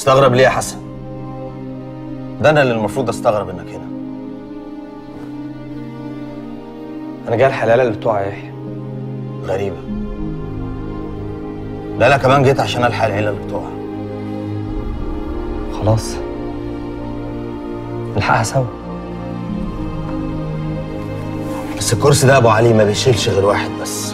مستغرب ليه يا حسن؟ ده انا اللي المفروض استغرب انك هنا. انا جاي الحلاله اللي بتوع يحيى. غريبه. لا انا كمان جيت عشان الحق العيله اللي بتوعها. خلاص نلحقها سوا. بس الكرسي ده يا ابو علي ما بيشيلش غير واحد بس.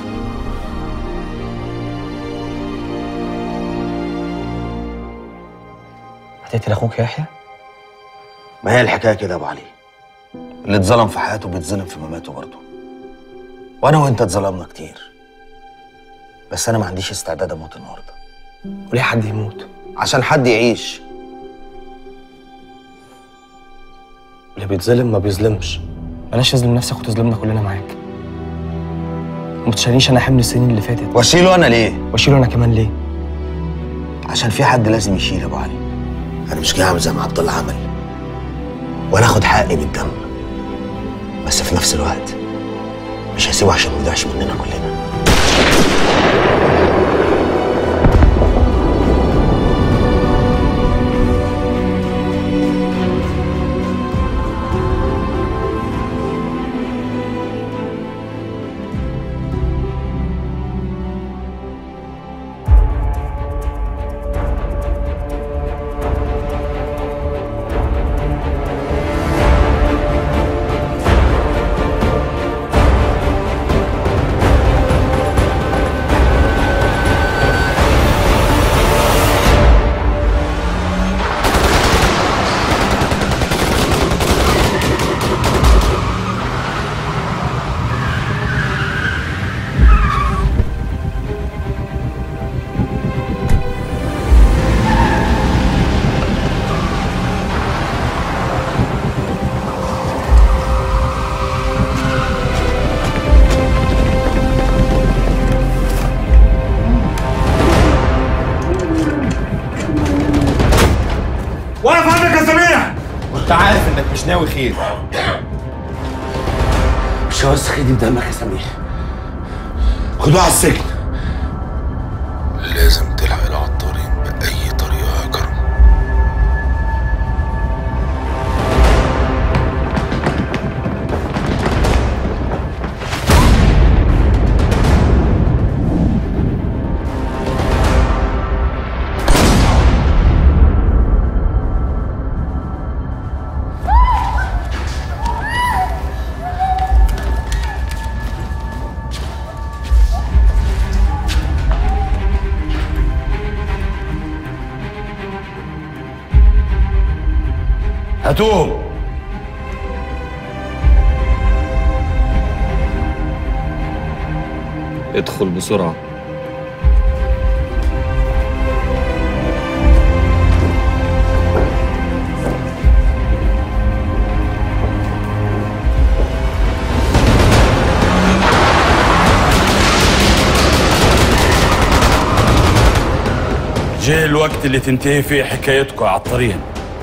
هتقتل اخوك يحيى؟ ما هي الحكايه كده يا ابو علي، اللي اتظلم في حياته بيتظلم في مماته برضه. وانا وانت اتظلمنا كتير، بس انا ما عنديش استعداد اموت النهارده. وليه حد يموت؟ عشان حد يعيش. اللي بيتظلم ما بيظلمش. بلاش تظلم نفسك وتظلمنا كلنا معاك. وما تشيلنيش انا حمل السنين اللي فاتت. واشيله انا ليه؟ واشيله انا كمان ليه؟ عشان في حد لازم يشيل يا ابو علي. انا مش جاي اعمل زي ما عبد الله عمل ولا اخد حقي بالدم، بس في نفس الوقت مش هسيبه عشان ما يضيعش مننا كلنا. كنت عارف انك مش ناوي خير. مش هوسخ ايدي بدمك يا سمير. خدوه على السجن. لازم تلحق العطارين بأي طريقة يا كرم. هاتوهم. ادخل بسرعة. جه الوقت اللي تنتهي فيه حكايتكم يا عطارين.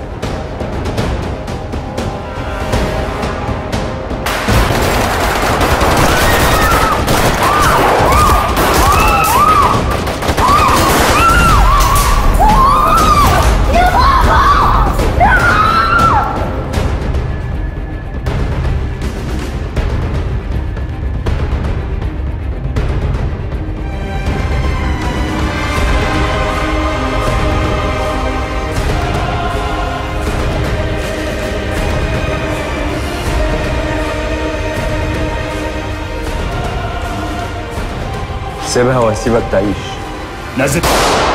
سيبها وهسيبك تعيش. نزل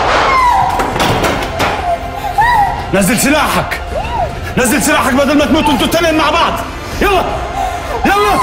نزل سلاحك. نزل سلاحك بدل ما تموتوا انتوا التنين مع بعض. يلا يلا.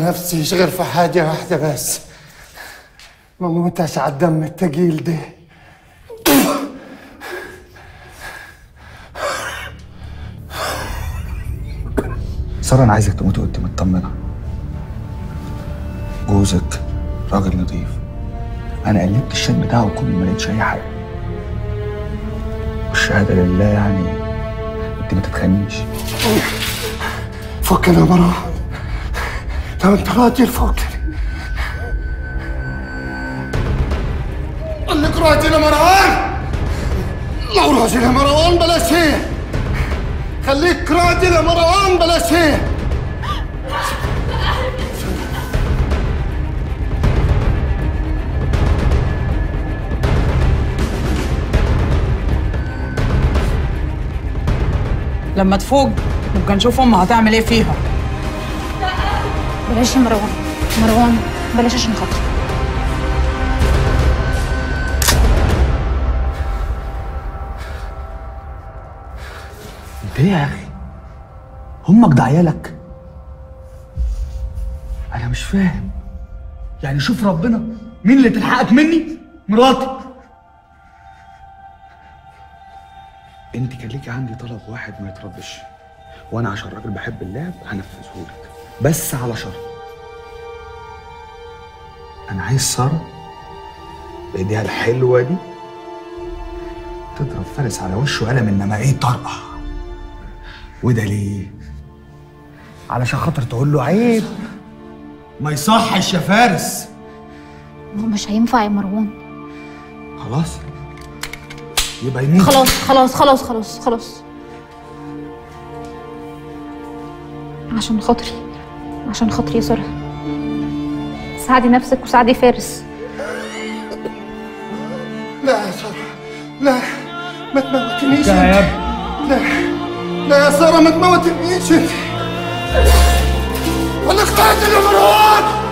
نفسيش غير في حاجة واحدة بس، ما موتش على الدم التقيل ده. سارة أنا عايزك تموتي وأنت مطمنة. جوزك راجل نظيف. أنا قلبت الشات بتاعه كله ما لقيتش أي حاجة. والشهادة لله يعني أنت ما تتخانيش. فكني يا مروان، لو أنت راجل فكني. قال لك راجل يا مروان، لو راجل يا مروان بلاش هي. خليك راجل يا مروان بلاش هي. لما تفوق نبقى نشوف امها هتعمل ايه فيها. بلاش يا مروان، مروان بلاش عشان خاطري. أنت إيه يا أخي؟ أمك ده عيالك؟ أنا مش فاهم. يعني شوف ربنا، مين اللي تلحقك مني؟ مراتي. انت كان ليكي عندي طلب واحد ما يتردش، وانا عشان راجل بحب اللعب هنفذهولك، بس على شرط. انا عايز ساره بايديها الحلوه دي تضرب فارس على وشه قلم، انما ايه طرقع. وده ليه؟ علشان خاطر تقول له عيب، ما يصحش يا فارس. ما هو مش هينفع يا مروان. خلاص يبقى يموت. خلاص خلاص خلاص خلاص خلاص، عشان خاطري، عشان خاطري يا سارة، ساعدي نفسك وساعدي فارس. لا يا سارة، لا ما تموتنيش. لا يا ابني، لا لا يا سارة ما تموتنيش انت. ولا اخترت يا مروان.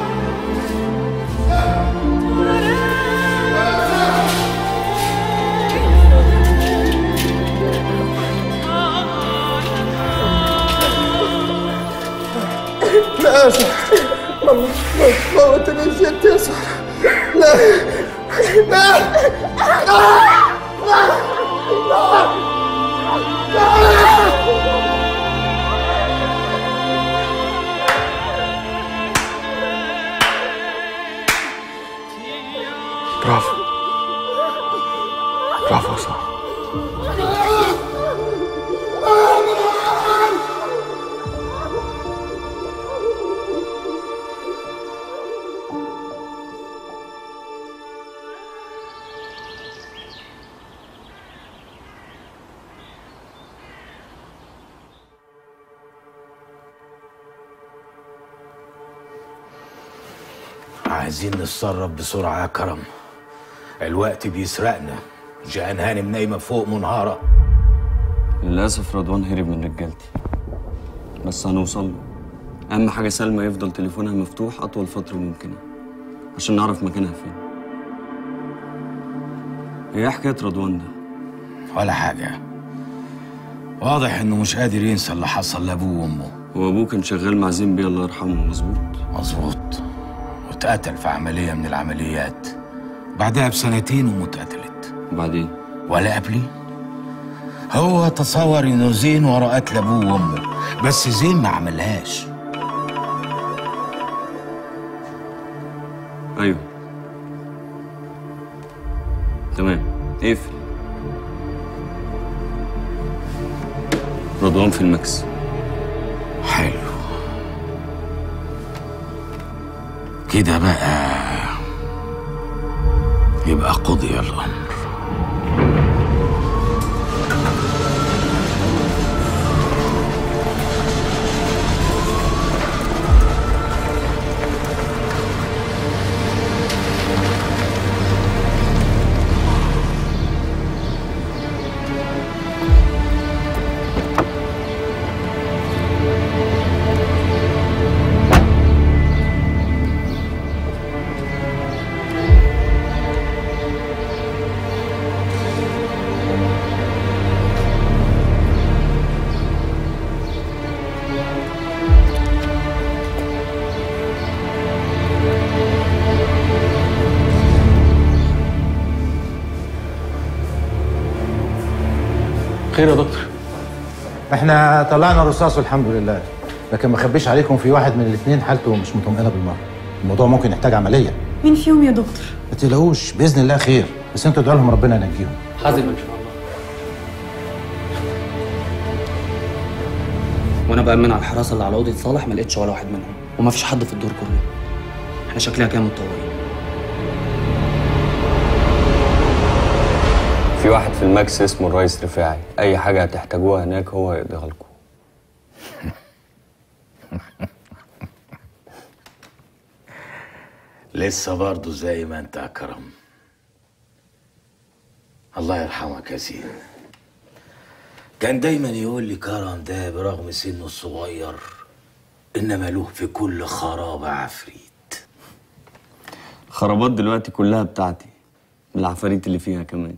لا يا سارة، ما تموتنيش انت يا سارة. لا لا لا برافو برافو يا سارة. عايزين نتصرف بسرعة يا كرم، الوقت بيسرقنا. جان هانم نايمة فوق منهارة. للأسف رضوان هرب من رجالتي، بس هنوصل له. أهم حاجة سلمى يفضل تليفونها مفتوح أطول فترة ممكنة عشان نعرف مكانها فين. إيه حكاية رضوان ده؟ ولا حاجة، واضح إنه مش قادر ينسى اللي حصل لأبوه وأمه. وأبوه كان شغال مع زين الله يرحمه، مظبوط؟ مظبوط، واتقتل في عملية من العمليات، بعدها بسنتين أمه اتقتلت. وبعدين؟ ولا قبلي؟ هو تصور إنه زين ورا قتل أبوه وأمه، بس زين ما عملهاش. أيوه تمام، اقفل. رضوان في المكس. حلو كده بقى، يبقى قضي الأمر. خير يا دكتور؟ احنا طلعنا رصاصه الحمد لله، لكن ما اخبيش عليكم في واحد من الاثنين حالته مش مطمئنه بالمره. الموضوع ممكن يحتاج عمليه. مين فيهم يا دكتور؟ ما تقلقوش باذن الله خير، بس انتوا ادعوا لهم ربنا ينجيهم. حازم ان شاء الله. وانا بامن على الحراسه اللي على اوضه صالح ما لقيتش ولا واحد منهم، وما فيش حد في الدور كله. احنا شكلنا كده متطورين. في واحد في الماكس اسمه الريس رفاعي، اي حاجه هتحتاجوها هناك هو يقضيها لكم. لسه برضه زي ما انت يا كرم. الله يرحمك يا سيدي. كان دايما يقول لي كرم ده برغم سنه الصغير انما له في كل خرابه عفريت. الخرابات دلوقتي كلها بتاعتي، بالعفاريت اللي فيها كمان.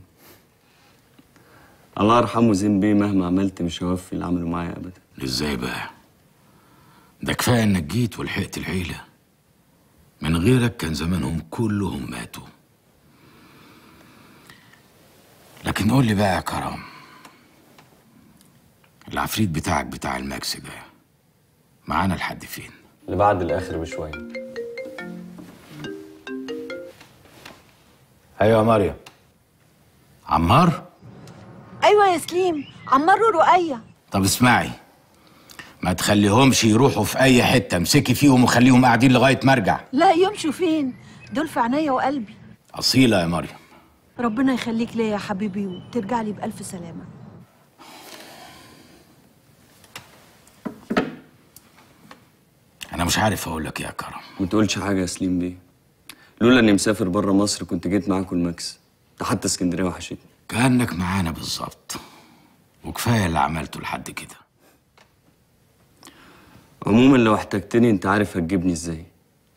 الله يرحمه زين بيه مهما عملت مش هيوفي اللي عمله معايا ابدا. ازاي بقى؟ ده كفايه انك جيت ولحقت العيله. من غيرك كان زمانهم كلهم ماتوا. لكن قول لي بقى يا كرم، العفريت بتاعك بتاع الماكس ده معانا لحد فين؟ لبعد الاخر بشويه. ايوه يا مريم. عمار؟ ايوه يا سليم، عمار ورقية. طب اسمعي، ما تخليهمش يروحوا في اي حته، امسكي فيهم وخليهم قاعدين لغايه ما ارجع. لا يمشوا فين، دول في عينيا وقلبي. اصيله يا مريم. ربنا يخليك ليا يا حبيبي وترجع لي بألف سلامة. انا مش عارف اقول لك يا كرم. ما تقولش حاجه يا سليم بيه، لولا اني مسافر بره مصر كنت جيت معاكم الماكس، ده حتى اسكندريه وحشتني. كانك معانا بالظبط، وكفايه اللي عملته لحد كده. عموما لو احتجتني انت عارف هتجيبني ازاي.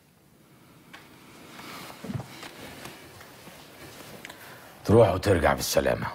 تروح وترجع بالسلامه.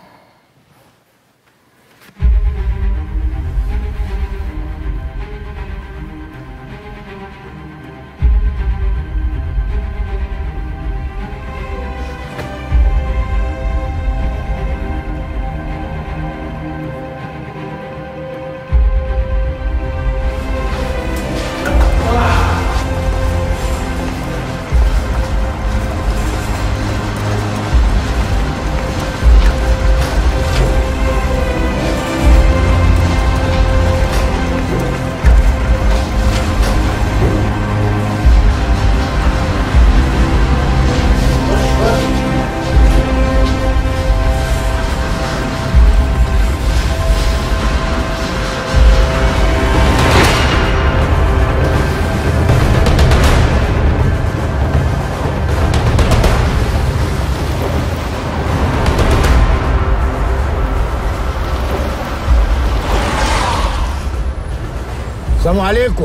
السلام عليكم.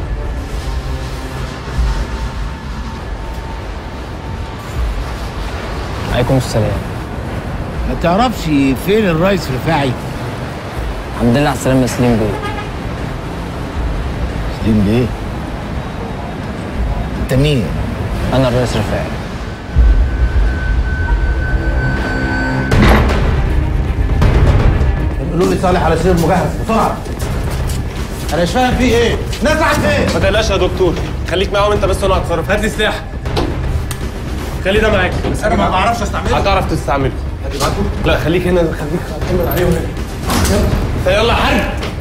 عليكم السلام. ما تعرفش فين الريس رفاعي؟ الحمد لله على السلامة يا سليم بيه. سليم بيه؟ انت مين؟ أنا الريس رفاعي. قولوا لي صالح على سرير مجهز بسرعه. انا مش فاهم فيه ايه؟ نزعت فين؟ ما تقلقش يا دكتور، خليك معاهم انت بس وانا هتصرف. هات لي سلاح. خلي ده معاك. بس انا ما بعرفش استعمله. هتعرف تستعمله. لا خليك هنا، خليك اطمن عليهم هنا. يلا يا حاج.